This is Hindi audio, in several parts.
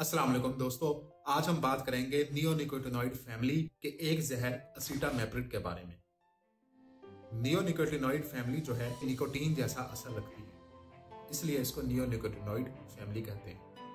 अस्सलाम वालेकुम दोस्तों, आज हम बात करेंगे नियोनिकोटिनॉइड फैमिली के एक जहर असीटामेप्रिड के बारे में। नियोनिकोटिनॉइड फैमिली जो है निकोटीन जैसा असर रखती है, इसलिए इसको नियोनिकोटिनॉइड फैमिली कहते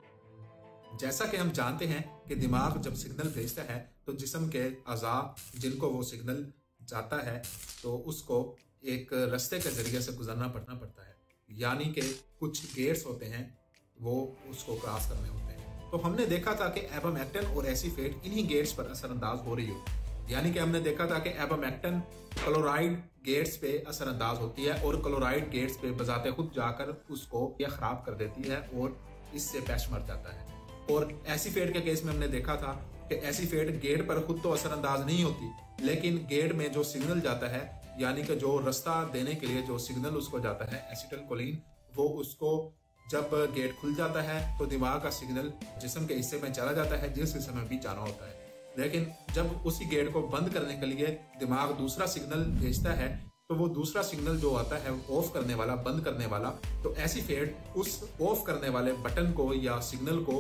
हैं। जैसा कि हम जानते हैं कि दिमाग जब सिग्नल भेजता है तो जिस्म के अज़ा जिनको वो सिग्नल जाता है तो उसको एक रास्ते के जरिए से गुजरना पड़ता है, यानी कि कुछ गेट्स होते हैं वो उसको क्रॉस करने होते हैं। तो हमने देखा था कि एबोमेक्टिन और एसीफेट इन्हीं गेट्स पर असरअंदाज हो रही होती है, यानी कि हमने देखा था कि एबोमेक्टिन क्लोराइड गेट्स पे असरअंदाज होती है और क्लोराइड गेट्स पे बजाते खुद जाकर उसको यह खराब कर देती है और इससे पेस्ट मर जाता है। और एसीफेट के केस में हमने देखा था कि एसीफेट गेट पर खुद तो असरअंदाज नहीं होती, लेकिन गेट में जो सिग्नल जाता है, यानी कि जो रास्ता देने के लिए जो सिग्नल उसको जाता है एसिटिलकोलिन, वो उसको जब गेट खुल जाता है तो दिमाग का सिग्नल जिस्म के हिस्से में चला जाता है जिस हिस्से में भी जाना होता है। लेकिन जब उसी गेट को बंद करने के लिए दिमाग दूसरा सिग्नल भेजता है तो वो दूसरा सिग्नल जो आता है ऑफ करने वाला, बंद करने वाला, तो एसीफेट उस ऑफ करने वाले बटन को या सिग्नल को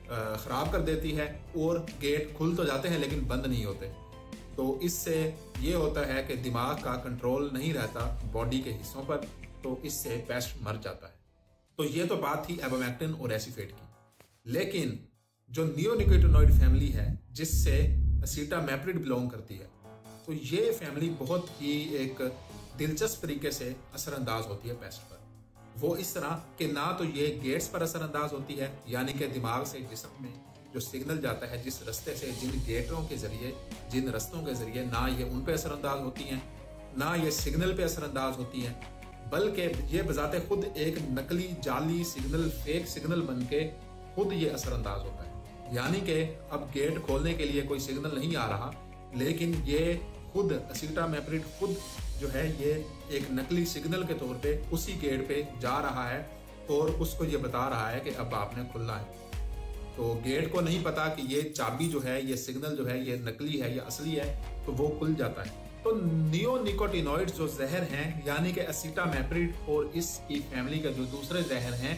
खराब कर देती है और गेट खुल तो जाते हैं लेकिन बंद नहीं होते। तो इससे ये होता है कि दिमाग का कंट्रोल नहीं रहता बॉडी के हिस्सों पर, तो इससे पेस्ट मर जाता है। तो ये तो बात थी एबोमेक्टिन और एसीफेट की। लेकिन जो नियोनिकोटिनॉइड फैमिली है जिससे असीटामेप्रिड बिलोंग करती है, तो ये फैमिली बहुत ही एक दिलचस्प तरीके से असरअंदाज होती है पेस्ट पर। वो इस तरह कि ना तो ये गेट्स पर असरअंदाज होती है, यानी कि दिमाग से जिस्म में जो सिग्नल जाता है जिस रास्ते से, जिन गेटों के जरिए, जिन रास्तों के जरिए, ना ये उन पे असरअंदाज होती हैं, ना ये सिग्नल पे असरअंदाज होती हैं, बल्कि ये बजाते खुद एक नकली जाली सिग्नल, फेक सिग्नल बन के खुद ये असरअंदाज होता है। यानी कि अब गेट खोलने के लिए कोई सिग्नल नहीं आ रहा, लेकिन ये खुद असीटामेप्रिड खुद जो है ये एक नकली सिग्नल के तौर पे उसी गेट पे जा रहा है और उसको ये बता रहा है कि अब आपने खुलना है। तो गेट को नहीं पता कि ये चाबी जो है, ये सिग्नल जो है, ये नकली है या असली है, तो वो खुल जाता है। तो नियोनिकोटिनॉइड्स जो जहर हैं, यानी कि असीटामेप्रिड और इसकी फैमिली का जो दूसरे जहर हैं,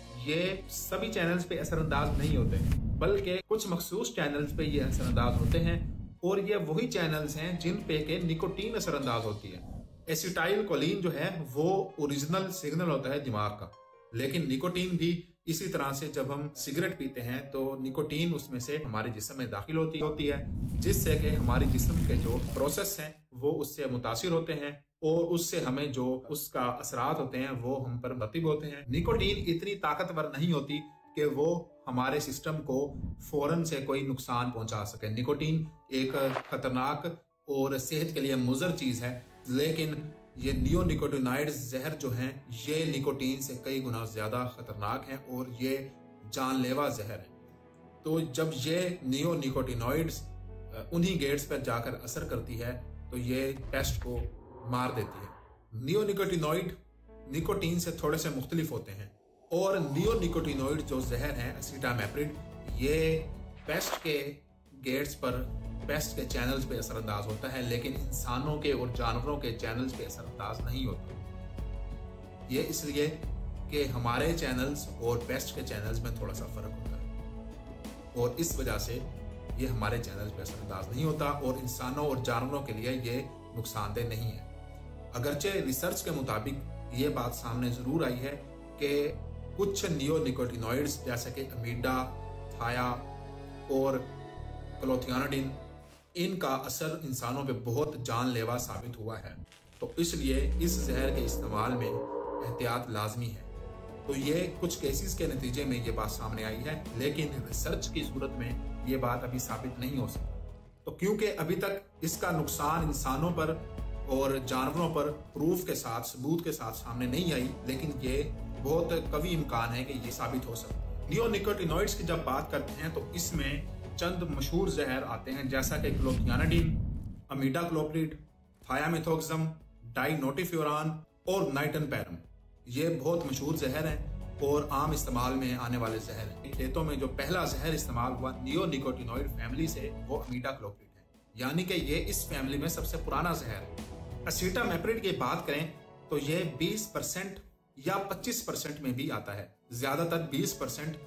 ये सभी चैनल्स पे असरअंदाज नहीं होते, बल्कि कुछ मखसूस चैनल्स पे ये असरअंदाज होते हैं और ये वही चैनल्स हैं जिन पे के निकोटीन असरअंदाज होती है। एसिटाइलकोलिन जो है वो ओरिजिनल सिग्नल होता है दिमाग का, लेकिन निकोटीन भी इसी तरह से जब हम सिगरेट पीते हैं तो निकोटीन उसमें से हमारे जिस्म में दाखिल होती है, जिससे कि हमारे जिस्म के जो प्रोसेस हैं वो उससे मुतासिर होते हैं और उससे हमें जो उसका असरात होते हैं वो हम पर मुरतब होते हैं। निकोटीन इतनी ताकतवर नहीं होती कि वो हमारे सिस्टम को फौरन से कोई नुकसान पहुंचा सके। निकोटीन एक खतरनाक और सेहत के लिए मुज़र चीज है, लेकिन ये नियोनिकोटिनॉइड्स जहर जो हैं ये निकोटीन से कई गुना ज्यादा खतरनाक हैं और ये जानलेवा जहर है। तो जब ये नियोनिकोटिनॉइड्स उन्हीं गेट्स पर जाकर असर करती है तो ये पेस्ट को मार देती है। नियोनिकोटिनॉइड निकोटीन से थोड़े से मुख्तलिफ होते हैं और नियोनिकोटिनॉइड जो जहर हैं असीटामेप्रिड, ये पेस्ट के गेट्स पर, पेस्ट के चैनल्स पे असरअंदाज होता है, लेकिन इंसानों के और जानवरों के चैनल्स पे असरअंदाज नहीं होता। ये इसलिए कि हमारे चैनल्स और पेस्ट के चैनल्स में थोड़ा सा फर्क होता है और इस वजह से ये हमारे चैनल्स पे असरअंदाज नहीं होता और इंसानों और जानवरों के लिए ये नुकसानदेह नहीं है। अगरचे रिसर्च के मुताबिक ये बात सामने जरूर आई है कि कुछ नियोनिकोटिनॉइड्स जैसे कि अमीडा, थाया और क्लोथियानाडिन, इनका असर इंसानों पे बहुत जानलेवा साबित हुआ है। तो इसलिए इस जहर के इस्तेमाल में एहतियात लाजमी है। तो ये कुछ केसेस के नतीजे में ये बात सामने आई है, लेकिन रिसर्च की सूरत में ये बात अभी साबित नहीं हो सकती। तो क्योंकि अभी तक इसका नुकसान इंसानों पर और जानवरों पर प्रूफ के साथ, सबूत के साथ सामने नहीं आई, लेकिन ये बहुत कवी इम्कान है कि ये साबित हो सकता है। नियोनिकोटिनॉइड्स की जब बात करते हैं तो इसमें चंद मशहूर जहर आते हैं, जैसा कि क्लोथियानाडिन, अमीडाक्लोप्रिड, थायामिथोक्सम, डाइनोटिफ्यूरान और नाइटनपैरम। ये बहुत मशहूर जहर हैं और आम इस्तेमाल में आने वाले जहर हैं। खेतों में जो पहला जहर इस्तेमाल हुआ नियोनिकोटिनॉइड फैमिली से, वो अमीडाक्लोप्रिड है, यानी कि ये इस फैमिली में सबसे पुराना जहर है। असीटामेप्रिड की बात करें तो ये 20% या 25% में भी आता है, ज्यादातर 20%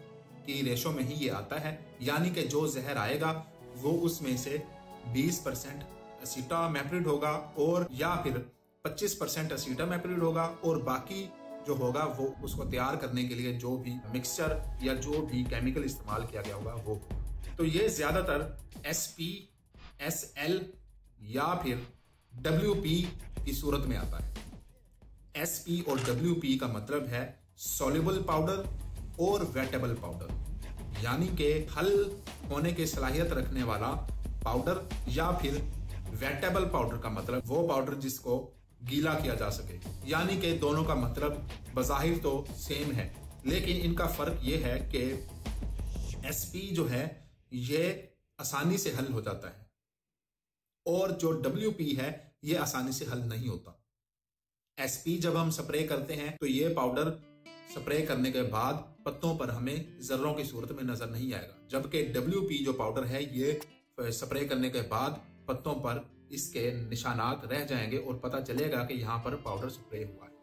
की रेशो में ही ये आता है, यानी कि जो जहर आएगा वो उसमें से 20% एसिटामेप्रिड होगा और या फिर 25% एसिटामेप्रिड होगा और बाकी जो होगा वो उसको तैयार करने के लिए जो भी मिक्सचर या जो भी केमिकल इस्तेमाल किया गया होगा वो। तो ये ज्यादातर SP, SL या फिर WP की सूरत में आता है। SP और WP का मतलब है सॉल्युबल पाउडर और वेटेबल पाउडर, यानी कि हल होने की सलाहियत रखने वाला पाउडर, या फिर वेटेबल पाउडर का मतलब वो पाउडर जिसको गीला किया जा सके। यानी कि दोनों का मतलब बज़ाहिर तो सेम है, लेकिन इनका फर्क ये है कि SP जो है ये आसानी से हल हो जाता है और जो WP है ये आसानी से हल नहीं होता। SP जब हम स्प्रे करते हैं तो ये पाउडर स्प्रे करने के बाद पत्तों पर हमें जर्रों की सूरत में नजर नहीं आएगा, जबकि WP जो पाउडर है ये स्प्रे करने के बाद पत्तों पर इसके निशानात रह जाएंगे और पता चलेगा कि यहाँ पर पाउडर स्प्रे हुआ है।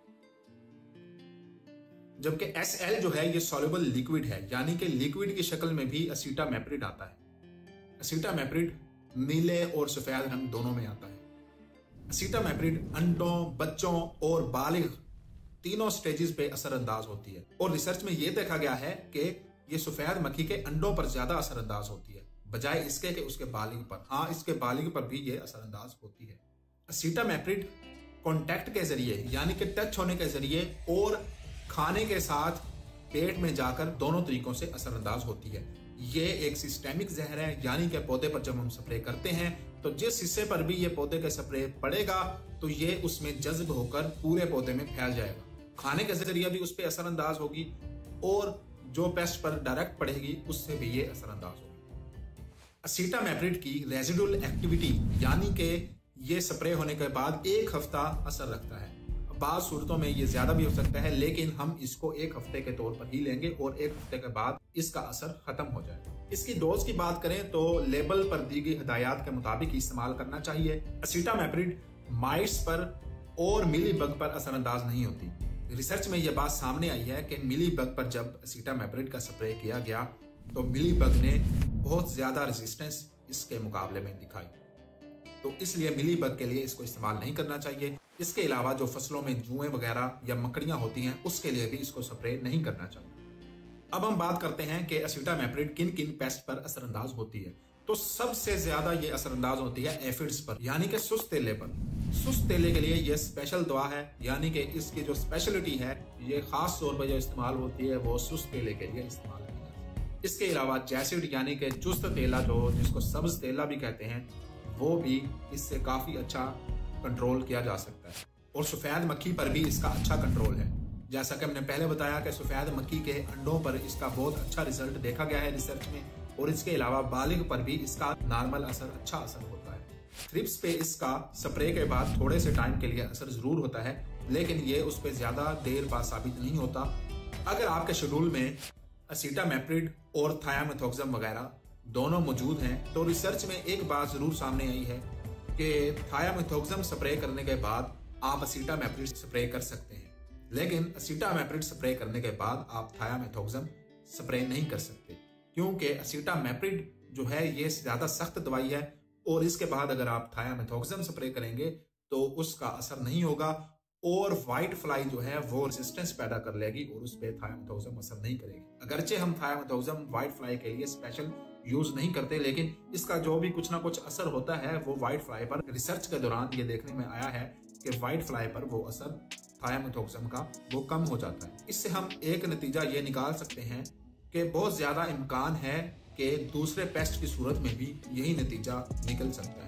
जबकि SL जो है ये सॉल्युबल लिक्विड है, यानी कि लिक्विड की शक्ल में भी एसिटामेप्रिड आता है। एसिटामेप्रिड नीले और सफेद रंग दोनों में आता है। एसिटामेप्रिड अंडों, बच्चों और बालिग तीनों स्टेजेस पे असरअंदाज होती है और रिसर्च में यह देखा गया है कि ये सफेद मक्खी के अंडों पर ज्यादा असरअंदाज होती है बजाय इसके कि उसके बालिग पर। हाँ, इसके बालिग पर भी ये असरअंदाज होती है। एसिटामेप्रिड कांटेक्ट के जरिए यानी कि टच होने के जरिए और खाने के साथ पेट में जाकर दोनों तरीकों से असरअंदाज होती है। ये एक सिस्टेमिक जहर है, यानी कि पौधे पर जब हम स्प्रे करते हैं तो जिस हिस्से पर भी ये पौधे का स्प्रे पड़ेगा तो ये उसमें जज्ब होकर पूरे पौधे में फैल जाएगा। खाने के जरिए भी उस पर असरअंदाज होगी और जो पेस्ट पर डायरेक्ट पड़ेगी उससे भी ये असरअंदाज होगी। एसिटामेप्रिड की रेजिडुअल एक्टिविटी यानी कि ये स्प्रे होने के बाद 1 हफ्ता असर रखता है। बाद सूरतों में ये ज्यादा भी हो सकता है, लेकिन हम इसको 1 हफ्ते के तौर पर ही लेंगे और 1 हफ्ते के बाद इसका असर खत्म हो जाएगा। इसकी डोज की बात करें तो लेबल पर दी गई हिदायत के मुताबिक इस्तेमाल करना चाहिए। एसिटामेप्रिड माइट्स पर और मिलीबग पर असरअंदाज नहीं होती। रिसर्च में यह बात सामने आई है कि मिलीबग पर जब एसिटामेप्रिड का स्प्रे किया गया तो मिलीबग ने बहुत ज्यादा रेजिस्टेंस इसके मुकाबले में दिखाई, तो इसलिए मिलीबग के लिए इसको इस्तेमाल नहीं करना चाहिए। इसके अलावा जो फसलों में जुएं वगैरह या मकड़ियां होती हैं उसके लिए भी इसको स्प्रे नहीं करना चाहिए। अब हम बात करते हैं कि एसिटामेप्रिड किन किन पेस्ट पर असरअंदाज होती है। तो सबसे ज्यादा ये असरअंदाज होती है एफिड्स पर, यानी कि सुस्त तेले पर। सुस्त तेले के लिए ये स्पेशल दवा है, यानी कि इसकी जो स्पेशलिटी है ये खास तौर पर जो इस्तेमाल होती है वो सुस्त तेले के लिए इस्तेमाल होती है। इसके अलावा जैसिड यानी कि चुस्त तेला जो जिसको सब्ज तेला भी कहते हैं वो भी इससे काफी अच्छा कंट्रोल किया जा सकता है। और सफेद मक्खी पर भी इसका अच्छा कंट्रोल है। जैसा कि हमने पहले बताया कि सफेद मक्खी के अंडों पर इसका बहुत अच्छा रिजल्ट देखा गया है रिसर्च में, और इसके अलावा बालिग पर भी इसका नॉर्मल असर अच्छा असर होता है। थ्रिप्स पे इसका स्प्रे के बाद थोड़े से टाइम के लिए असर जरूर होता है, लेकिन ये उस पर ज्यादा देर बाद साबित नहीं होता। अगर आपके शेड्यूल में एसिटामेप्रिड और थायामेथोक्सम वगैरह दोनों मौजूद हैं तो रिसर्च में एक बात जरूर सामने आई है कि थायामेथोक्सम स्प्रे करने के बाद आप एसिटामेप्रिड स्प्रे कर सकते हैं, लेकिन एसिटामेप्रिड स्प्रे करने के बाद आप थायामेथोक्सम स्प्रे नहीं कर सकते, क्योंकि एसिटामेप्रिड जो है ये ज्यादा सख्त दवाई है और इसके बाद अगर आप थायामेथोक्सम स्प्रे करेंगे तो उसका असर नहीं होगा और व्हाइट फ्लाई जो है वो रेजिस्टेंस पैदा कर लेगी और उस पर थायामेथोक्सम असर नहीं करेगी। अगरचे हम थायामेथोक्सम व्हाइट फ्लाई के लिए स्पेशल यूज नहीं करते, लेकिन इसका जो भी कुछ ना कुछ असर होता है वो व्हाइट फ्लाई पर रिसर्च के दौरान ये देखने में आया है कि व्हाइट फ्लाई पर वो असर थायामेथोक्सम का वो कम हो जाता है। इससे हम एक नतीजा ये निकाल सकते हैं कि बहुत ज्यादा इम्कान है कि दूसरे पेस्ट की सूरत में भी यही नतीजा निकल सकता है।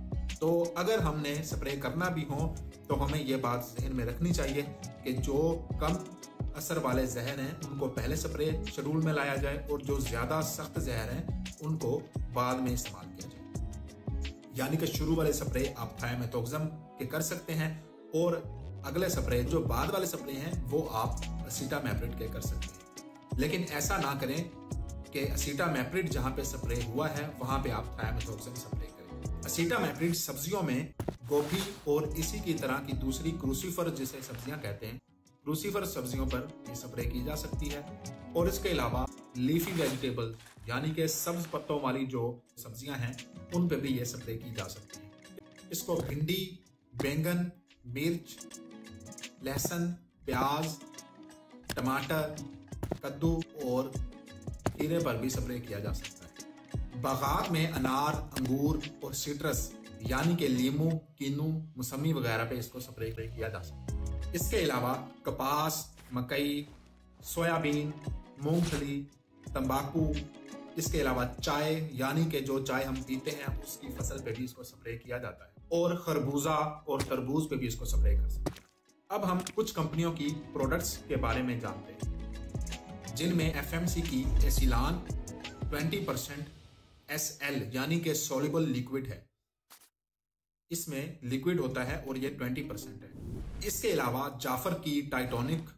तो अगर हमने स्प्रे करना भी हो तो हमें ये बात जहन में रखनी चाहिए कि जो कम असर वाले जहर हैं उनको पहले स्प्रे शेड्यूल में लाया जाए और जो ज्यादा सख्त जहर हैं उनको बाद में इस्तेमाल किया जाए। यानी कि शुरू वाले स्प्रे आप थायामेथोक्सम के कर सकते हैं और अगले स्प्रे जो बाद वाले स्प्रे हैं वो आप एसिटामेप्रिड के कर सकते हैं। लेकिन ऐसा ना करें कि एसिटामेप्रिड जहां पे स्प्रे हुआ है वहां पे आप थायामेथोक्सम स्प्रे करें। एसिटामेप्रिड सब्जियों में गोभी और इसी की तरह की दूसरी क्रूसीफर जिसे सब्जियां कहते हैं क्रूसीफर सब्जियों पर ये स्प्रे की जा सकती है। और इसके अलावा लीफी वेजिटेबल यानी कि सब्ज पत्तों वाली जो सब्जियां हैं उन पे भी ये स्प्रे की जा सकती है। इसको भिंडी, बैंगन, मिर्च, लहसुन, प्याज, टमाटर, कद्दू और खीरे पर भी स्प्रे किया जा सकता है। बागात में अनार, अंगूर और सिट्रस यानी कि लीमू, कीनू, मौसमी वगैरह पे इसको स्प्रे किया जा सकता है। इसके अलावा कपास, मकई, सोयाबीन, मूंगफली, तंबाकू, इसके अलावा चाय यानी कि जो चाय हम पीते हैं उसकी फसल पे भी इसको स्प्रे किया जाता है। और खरबूजा और तरबूज पे भी इसको स्प्रे कर सकते हैं। अब हम कुछ कंपनियों की प्रोडक्ट्स के बारे में जानते हैं, जिनमें एफएमसी की एसिलान 20% SL यानी कि सोल्युबल लिक्विड है। इसमें लिक्विड होता है और ये 20% है। इसके अलावा जाफर की टाइटोनिक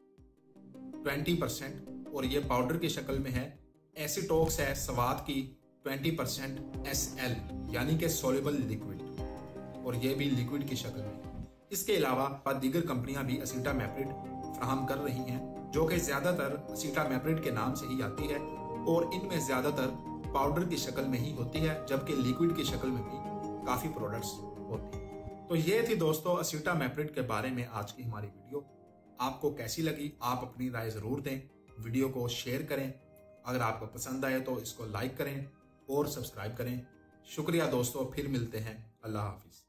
20% और ये पाउडर की शक्ल में है। एसिटॉक्स है स्वाद की 20% SL यानी कि सोल्युबल लिक्विड और ये भी लिक्विड की शक्ल में। इसके अलावा दीगर कंपनियां भी असीटामेप्रिड फराहम कर रही हैं, जो कि ज्यादातर असीटामेप्रिड के नाम से ही आती है और इनमें ज्यादातर पाउडर की शक्ल में ही होती है, जबकि लिक्विड की शक्ल में भी काफी प्रोडक्ट्स होती हैं। तो ये थी दोस्तों असीटामेप्रिड के बारे में आज की हमारी वीडियो। आपको कैसी लगी आप अपनी राय जरूर दें, वीडियो को शेयर करें, अगर आपको पसंद आए तो इसको लाइक करें और सब्सक्राइब करें। शुक्रिया दोस्तों, फिर मिलते हैं। अल्लाह हाफिज।